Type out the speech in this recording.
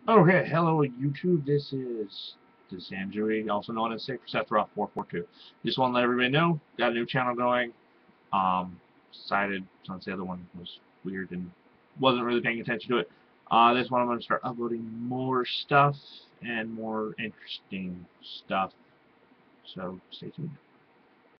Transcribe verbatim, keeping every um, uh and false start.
Okay, hello YouTube. This is Sanjui, also known as Safe Sephiroth four four two. Just want to let everybody know, got a new channel going. Um, decided since the other one was weird and wasn't really paying attention to it. Uh, this one I'm going to start uploading more stuff and more interesting stuff. So stay tuned.